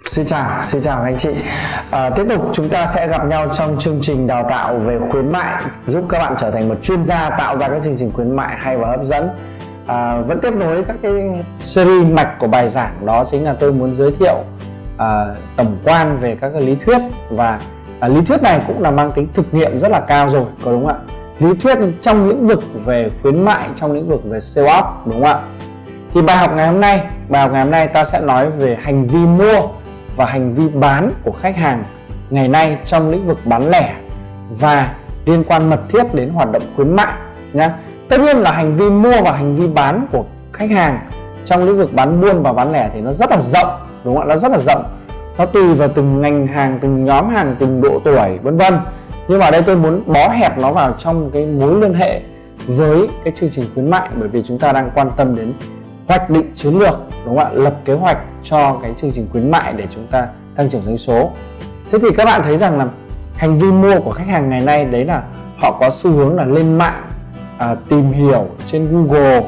Xin chào các anh chị. Tiếp tục chúng ta sẽ gặp nhau trong chương trình đào tạo về khuyến mại, giúp các bạn trở thành một chuyên gia tạo ra các chương trình khuyến mại hay và hấp dẫn. Vẫn tiếp nối các cái series mạch của bài giảng, đó chính là tôi muốn giới thiệu tổng quan về các cái lý thuyết, và lý thuyết này cũng là mang tính thực nghiệm rất là cao rồi, có đúng không ạ? Lý thuyết trong lĩnh vực về khuyến mại, trong lĩnh vực về sale off, đúng không ạ? Thì bài học ngày hôm nay ta sẽ nói về hành vi mua và hành vi bán của khách hàng ngày nay trong lĩnh vực bán lẻ và liên quan mật thiết đến hoạt động khuyến mại nhé. Tất nhiên là hành vi mua và hành vi bán của khách hàng trong lĩnh vực bán buôn và bán lẻ thì nó rất là rộng, đúng không ạ? Nó rất là rộng, nó tùy vào từng ngành hàng, từng nhóm hàng, từng độ tuổi, vân vân. Nhưng mà ở đây tôi muốn bó hẹp nó vào trong cái mối liên hệ với cái chương trình khuyến mại, bởi vì chúng ta đang quan tâm đến hoạch định chiến lược, đúng không ạ? Lập kế hoạch cho cái chương trình khuyến mại để chúng ta tăng trưởng doanh số. Thế thì các bạn thấy rằng là hành vi mua của khách hàng ngày nay đấy là họ có xu hướng là lên mạng, tìm hiểu trên Google,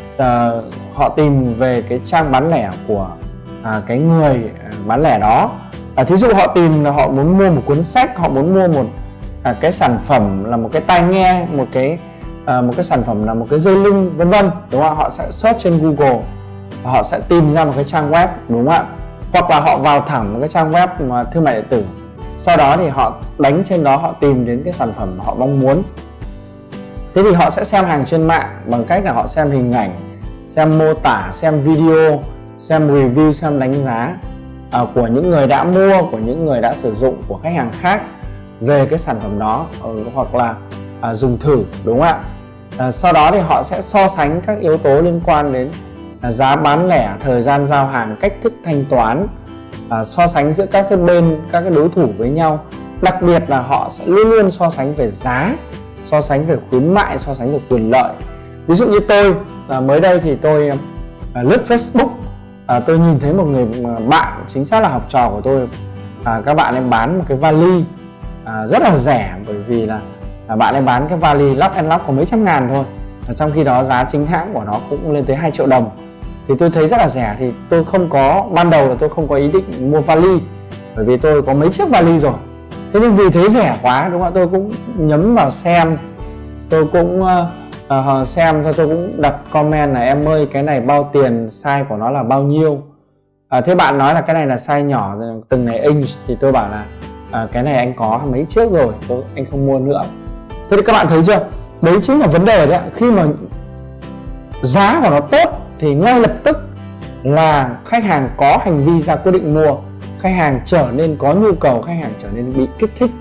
họ tìm về cái trang bán lẻ của cái người bán lẻ đó. Thí dụ họ tìm là họ muốn mua một cuốn sách, họ muốn mua một cái sản phẩm là một cái tai nghe, một cái sản phẩm là một cái dây lưng, vân vân, đúng không ạ? Họ sẽ search trên Google, họ sẽ tìm ra một cái trang web, đúng không ạ? Hoặc là họ vào thẳng một cái trang web mà thương mại điện tử, sau đó thì họ đánh trên đó, họ tìm đến cái sản phẩm mà họ mong muốn. Thế thì họ sẽ xem hàng trên mạng bằng cách là họ xem hình ảnh, xem mô tả, xem video, xem review, xem đánh giá của những người đã mua, của những người đã sử dụng, của khách hàng khác về cái sản phẩm đó, hoặc là dùng thử, đúng không ạ? Sau đó thì họ sẽ so sánh các yếu tố liên quan đến giá bán lẻ, thời gian giao hàng, cách thức thanh toán, so sánh giữa các cái bên, các cái đối thủ với nhau. Đặc biệt là họ sẽ luôn luôn so sánh về giá, so sánh về khuyến mại, so sánh về quyền lợi. Ví dụ như tôi mới đây thì tôi lướt Facebook, tôi nhìn thấy một người bạn, chính xác là học trò của tôi, các bạn ấy bán một cái vali rất là rẻ, bởi vì là bạn ấy bán cái vali lock and lock có mấy trăm ngàn thôi, trong khi đó giá chính hãng của nó cũng lên tới 2 triệu đồng. Thì tôi thấy rất là rẻ, thì tôi không có, ban đầu là tôi không có ý định mua vali, bởi vì tôi có mấy chiếc vali rồi. Thế nhưng vì thấy rẻ quá, đúng không ạ, tôi cũng nhấn vào xem, tôi cũng xem, rồi tôi cũng đặt comment là em ơi cái này bao tiền, size của nó là bao nhiêu. Thế bạn nói là cái này là size nhỏ, từng này inch, thì tôi bảo là cái này anh có mấy chiếc rồi, anh không mua nữa. Thế thì các bạn thấy chưa, đấy chính là vấn đề đấy. Khi mà giá của nó tốt thì ngay lập tức là khách hàng có hành vi ra quyết định mua, khách hàng trở nên có nhu cầu, khách hàng trở nên bị kích thích.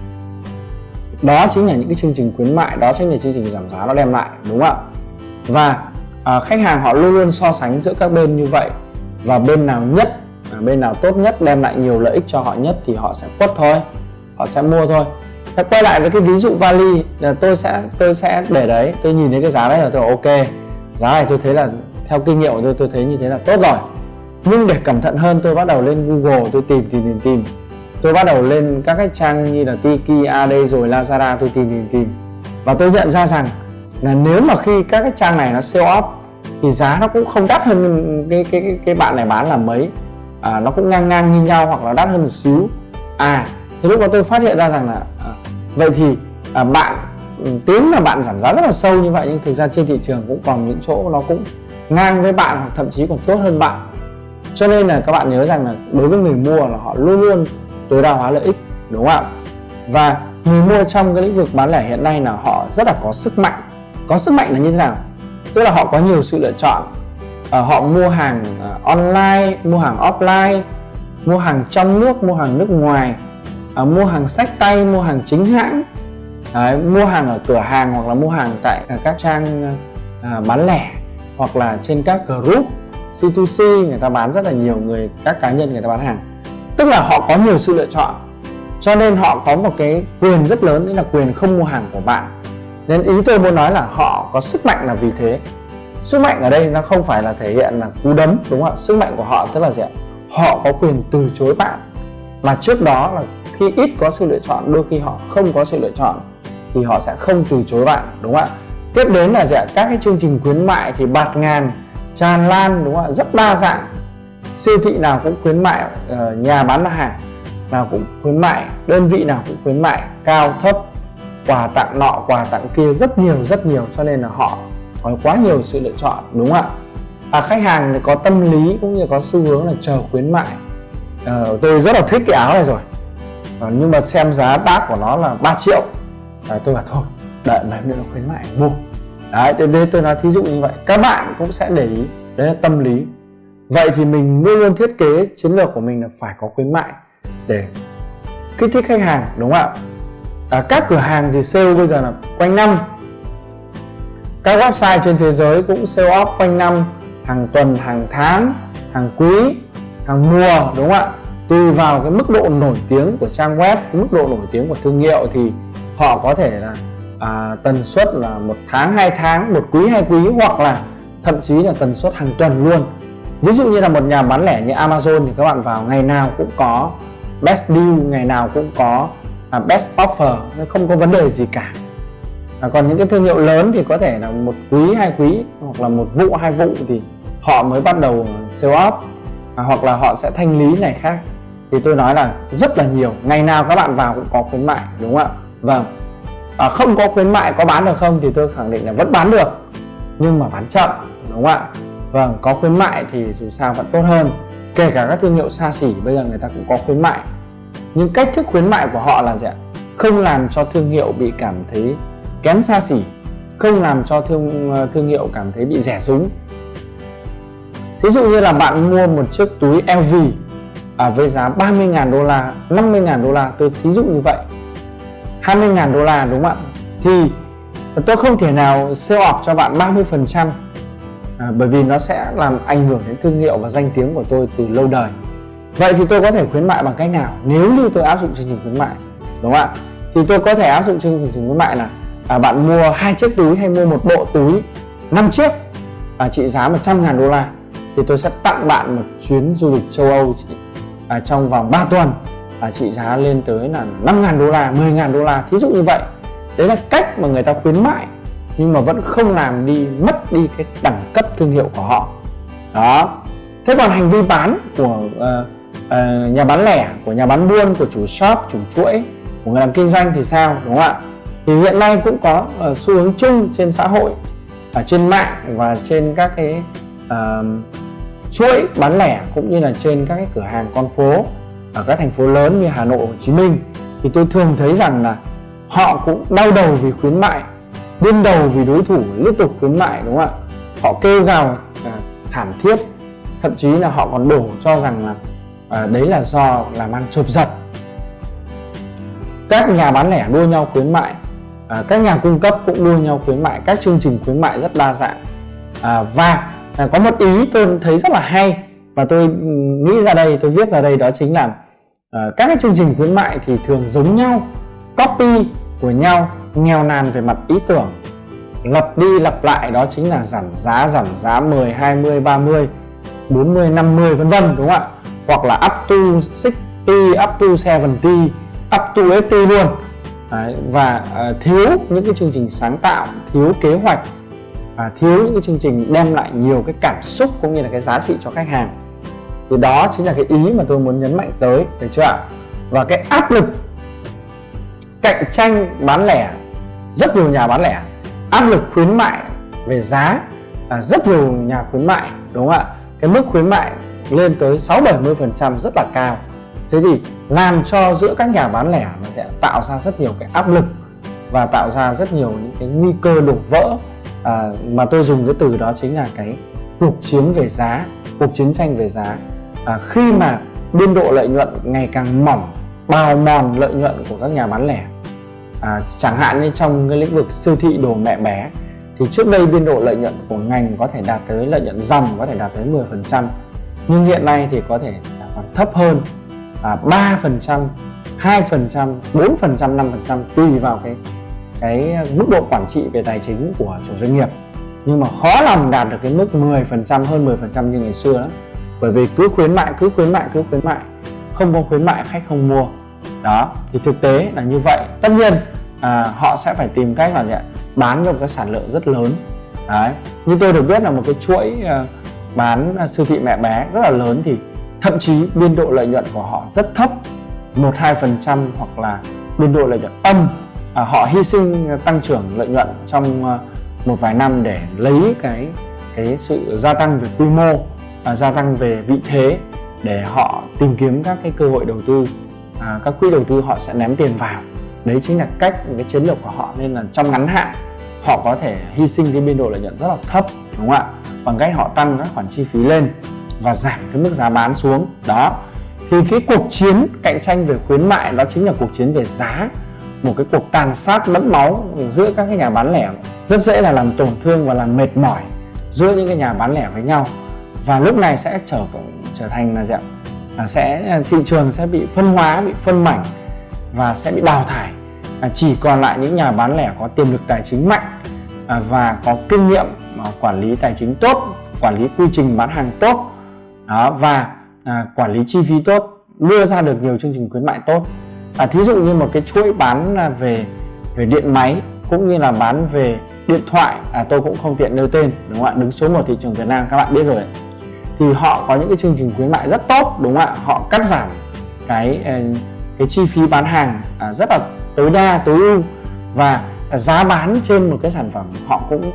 Đó chính là những cái chương trình khuyến mại, đó chính là chương trình giảm giá nó đem lại, đúng không ạ? Và khách hàng họ luôn luôn so sánh giữa các bên như vậy, và bên nào nhất, bên nào tốt nhất, đem lại nhiều lợi ích cho họ nhất thì họ sẽ quất thôi, họ sẽ mua thôi. Quay lại với cái ví dụ vali, tôi sẽ để đấy, tôi nhìn thấy cái giá đấy là tôi ok, giá này tôi thấy là theo kinh nghiệm của tôi thấy như thế là tốt rồi. Nhưng để cẩn thận hơn, tôi bắt đầu lên Google, tôi tìm, tôi bắt đầu lên các cái trang như là Tiki, AD rồi Lazada, tôi tìm, và tôi nhận ra rằng là nếu mà khi các cái trang này nó sale off thì giá nó cũng không đắt hơn cái bạn này bán là mấy, nó cũng ngang như nhau hoặc là đắt hơn một xíu. Thì lúc đó tôi phát hiện ra rằng là vậy thì bạn tiếng là bạn giảm giá rất là sâu như vậy, nhưng thực ra trên thị trường cũng còn những chỗ nó cũng ngang với bạn hoặc thậm chí còn tốt hơn bạn. Cho nên là các bạn nhớ rằng là đối với người mua là họ luôn luôn tối đa hóa lợi ích, đúng không ạ? Và người mua trong cái lĩnh vực bán lẻ hiện nay là họ rất là có sức mạnh. Có sức mạnh là như thế nào? Tức là họ có nhiều sự lựa chọn. Họ mua hàng online, mua hàng offline, mua hàng trong nước, mua hàng nước ngoài, mua hàng xách tay, mua hàng chính hãng, mua hàng ở cửa hàng, hoặc là mua hàng tại các trang bán lẻ, hoặc là trên các group C2C người ta bán rất là nhiều, các cá nhân người ta bán hàng. Tức là họ có nhiều sự lựa chọn, cho nên họ có một cái quyền rất lớn, đấy là quyền không mua hàng của bạn. Nên ý tôi muốn nói là họ có sức mạnh là vì thế. Sức mạnh ở đây nó không phải là thể hiện là cú đấm, đúng không ạ? Sức mạnh của họ tức là gì ạ? Họ có quyền từ chối bạn, mà trước đó là khi ít có sự lựa chọn, đôi khi họ không có sự lựa chọn thì họ sẽ không từ chối bạn, đúng không ạ? Tiếp đến là gì ạ? Các cái chương trình khuyến mại thì bạt ngàn, tràn lan, đúng không ạ? Rất đa dạng. siêu thị nào cũng khuyến mại, nhà bán hàng nào cũng khuyến mại, đơn vị nào cũng khuyến mại, cao thấp, quà tặng nọ quà tặng kia, rất nhiều, cho nên là họ có quá nhiều sự lựa chọn, đúng không ạ? Khách hàng thì có tâm lý cũng như có xu hướng là chờ khuyến mại. Tôi rất là thích cái áo này rồi, nhưng mà xem giá bác của nó là 3 triệu. Tôi bảo thôi đợi mấy nữa nó khuyến mại mua. Đấy, tôi nói thí dụ như vậy, các bạn cũng sẽ để ý, đấy là tâm lý. Vậy thì mình luôn luôn thiết kế chiến lược của mình là phải có khuyến mại để kích thích khách hàng, đúng không ạ? Các cửa hàng thì sale bây giờ là quanh năm, các website trên thế giới cũng sale off quanh năm, hàng tuần, hàng tháng, hàng quý, hàng mùa, đúng không ạ? Tùy vào cái mức độ nổi tiếng của trang web, mức độ nổi tiếng của thương hiệu thì họ có thể là tần suất là 1 tháng, 2 tháng, 1 quý, 2 quý, hoặc là thậm chí là tần suất hàng tuần luôn. Ví dụ như là một nhà bán lẻ như Amazon thì các bạn vào ngày nào cũng có best deal, ngày nào cũng có best offer, nó không có vấn đề gì cả. Còn những cái thương hiệu lớn thì có thể là 1 quý, 2 quý, hoặc là 1 vụ, 2 vụ thì họ mới bắt đầu sale off, hoặc là họ sẽ thanh lý này khác. Thì tôi nói là rất là nhiều, ngày nào các bạn vào cũng có khuyến mại, đúng không ạ? Vâng. Không có khuyến mại có bán được không thì tôi khẳng định là vẫn bán được, nhưng mà bán chậm, đúng không ạ? Vâng, có khuyến mại thì dù sao vẫn tốt hơn. Kể cả các thương hiệu xa xỉ bây giờ người ta cũng có khuyến mại, nhưng cách thức khuyến mại của họ là gì ạ? Không làm cho thương hiệu bị cảm thấy kém xa xỉ, không làm cho thương hiệu cảm thấy bị rẻ rúng. Thí dụ như là bạn mua một chiếc túi LV với giá 30.000 đô la, 50.000 đô la, tôi thí dụ như vậy, 20.000 đô la, đúng không ạ? Thì tôi không thể nào sale off cho bạn 30%, bởi vì nó sẽ làm ảnh hưởng đến thương hiệu và danh tiếng của tôi từ lâu đời. Vậy thì tôi có thể khuyến mại bằng cách nào? Nếu như tôi áp dụng chương trình khuyến mại, đúng không ạ? Thì tôi có thể áp dụng chương trình khuyến mại là bạn mua 2 chiếc túi hay mua một bộ túi 5 chiếc trị giá 100.000 đô la thì tôi sẽ tặng bạn một chuyến du lịch châu Âu trong vòng 3 tuần trị giá lên tới là 5.000 đô la, 10.000 đô la, thí dụ như vậy. Đấy là cách mà người ta khuyến mại nhưng mà vẫn không làm mất đi cái đẳng cấp thương hiệu của họ. Đó. Thế còn hành vi bán của nhà bán lẻ, của nhà bán buôn, của chủ shop, chủ chuỗi, của người làm kinh doanh thì sao, đúng không ạ? Thì hiện nay cũng có xu hướng chung trên xã hội, ở trên mạng và trên các cái chuỗi bán lẻ cũng như là trên các cái cửa hàng con phố ở các thành phố lớn như Hà Nội, Hồ Chí Minh, thì tôi thường thấy rằng là họ cũng đau đầu vì khuyến mại, điên đầu vì đối thủ liên tục khuyến mại, đúng không ạ? Họ kêu gào thảm thiết, thậm chí là họ còn đổ cho rằng là đấy là do làm ăn chộp giật. Các nhà bán lẻ đua nhau khuyến mại, các nhà cung cấp cũng đua nhau khuyến mại, các chương trình khuyến mại rất đa dạng. Và có một ý tôi thấy rất là hay và tôi nghĩ ra đây, tôi viết ra đây, đó chính là các cái chương trình khuyến mại thì thường giống nhau, copy của nhau, nghèo nàn về mặt ý tưởng, lặp đi lặp lại, đó chính là giảm giá 10, 20, 30, 40, 50 vân vân, đúng không ạ? Hoặc là up to 60, up to 70, up to 80 luôn. Đấy, và thiếu những cái chương trình sáng tạo, thiếu kế hoạch, thiếu những cái chương trình đem lại nhiều cái cảm xúc cũng như là cái giá trị cho khách hàng. Thì đó chính là cái ý mà tôi muốn nhấn mạnh tới, được chưa ạ? Và cái áp lực cạnh tranh bán lẻ, rất nhiều nhà bán lẻ áp lực khuyến mại về giá, rất nhiều nhà khuyến mại, đúng không ạ? Cái mức khuyến mại lên tới 60-70% rất là cao. Thế thì làm cho giữa các nhà bán lẻ nó sẽ tạo ra rất nhiều cái áp lực và tạo ra rất nhiều những cái nguy cơ đổ vỡ, mà tôi dùng cái từ đó chính là cái cuộc chiến về giá, cuộc chiến tranh về giá. Khi mà biên độ lợi nhuận ngày càng mỏng, bào mòn lợi nhuận của các nhà bán lẻ, chẳng hạn như trong cái lĩnh vực siêu thị đồ mẹ bé thì trước đây biên độ lợi nhuận của ngành có thể đạt tới, lợi nhuận dòng có thể đạt tới 10%, nhưng hiện nay thì có thể còn thấp hơn, 3%, 2%, 4%, 5% tùy vào cái mức độ quản trị về tài chính của chủ doanh nghiệp. Nhưng mà khó lòng đạt được cái mức 10%, hơn 10% như ngày xưa đó. Bởi vì cứ khuyến mại, không có khuyến mại khách không mua. Đó, thì thực tế là như vậy. Tất nhiên họ sẽ phải tìm cách là bán cho một cái sản lượng rất lớn. Đấy, như tôi được biết là một cái chuỗi bán siêu thị mẹ bé rất là lớn thì thậm chí biên độ lợi nhuận của họ rất thấp, 1-2% hoặc là biên độ lợi nhuận âm. Họ hy sinh tăng trưởng lợi nhuận trong một vài năm để lấy cái sự gia tăng về quy mô, gia tăng về vị thế để họ tìm kiếm các cái cơ hội đầu tư. Các quỹ đầu tư họ sẽ ném tiền vào. Đấy chính là cái chiến lược của họ, nên là trong ngắn hạn họ có thể hy sinh cái biên độ lợi nhuận rất là thấp, đúng không ạ? Bằng cách họ tăng các khoản chi phí lên và giảm cái mức giá bán xuống. Đó. Thì cái cuộc chiến cạnh tranh về khuyến mại đó chính là cuộc chiến về giá, một cái cuộc tàn sát đẫm máu giữa các cái nhà bán lẻ, rất dễ là làm tổn thương và làm mệt mỏi giữa những cái nhà bán lẻ với nhau. Và lúc này sẽ trở thành là gì ạ? Thị trường sẽ bị phân hóa, bị phân mảnh và sẽ bị đào thải. Chỉ còn lại những nhà bán lẻ có tiềm lực tài chính mạnh và có kinh nghiệm quản lý tài chính tốt, quản lý quy trình bán hàng tốt và quản lý chi phí tốt, đưa ra được nhiều chương trình khuyến mại tốt. Thí dụ như một cái chuỗi bán về điện máy cũng như là bán về điện thoại, tôi cũng không tiện nêu tên, đúng không ạ? Đứng số 1 thị trường Việt Nam các bạn biết rồi đấy. Thì họ có những cái chương trình khuyến mại rất tốt, đúng không ạ? Họ cắt giảm cái chi phí bán hàng rất là tối đa, tối ưu, và giá bán trên một cái sản phẩm họ cũng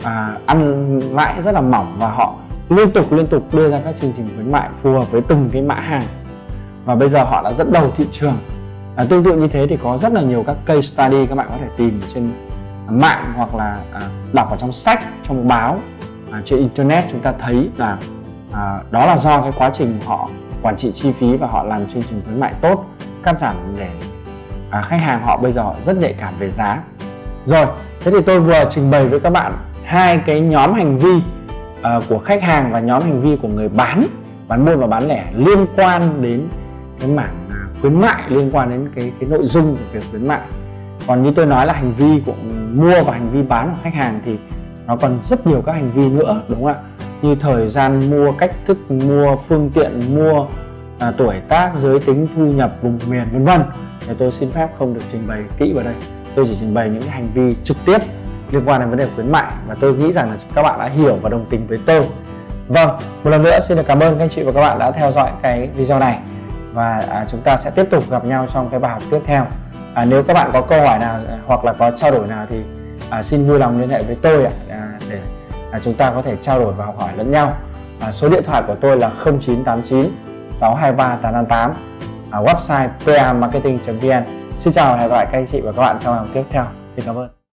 ăn lãi rất là mỏng, và họ liên tục đưa ra các chương trình khuyến mại phù hợp với từng cái mã hàng, và bây giờ họ đã dẫn đầu thị trường. Tương tự như thế thì có rất là nhiều các case study các bạn có thể tìm trên mạng hoặc là đọc ở trong sách, trong báo, trên internet. Chúng ta thấy là đó là do cái quá trình họ quản trị chi phí và họ làm chương trình khuyến mại tốt, cắt giảm để khách hàng họ bây giờ họ rất nhạy cảm về giá. Rồi, thế thì tôi vừa trình bày với các bạn hai cái nhóm hành vi của khách hàng và nhóm hành vi của người bán buôn và bán lẻ liên quan đến cái mảng khuyến mại, liên quan đến cái nội dung của việc khuyến mại. Còn như tôi nói là hành vi của mua và hành vi bán của khách hàng thì nó còn rất nhiều các hành vi nữa, đúng không ạ? Như thời gian mua, cách thức mua, phương tiện mua, tuổi tác, giới tính, thu nhập, vùng miền, vân vân. Thì tôi xin phép không được trình bày kỹ vào đây. Tôi chỉ trình bày những cái hành vi trực tiếp liên quan đến vấn đề khuyến mại, và tôi nghĩ rằng là các bạn đã hiểu và đồng tình với tôi. Vâng, một lần nữa xin được cảm ơn các anh chị và các bạn đã theo dõi cái video này, và chúng ta sẽ tiếp tục gặp nhau trong cái bài học tiếp theo. Nếu các bạn có câu hỏi nào hoặc là có trao đổi nào thì xin vui lòng liên hệ với tôi để chúng ta có thể trao đổi và học hỏi lẫn nhau. Số điện thoại của tôi là 0989 623 888, website pamarketing.vn. Xin chào và hẹn gặp lại các anh chị và các bạn trong bài học tiếp theo. Xin cảm ơn.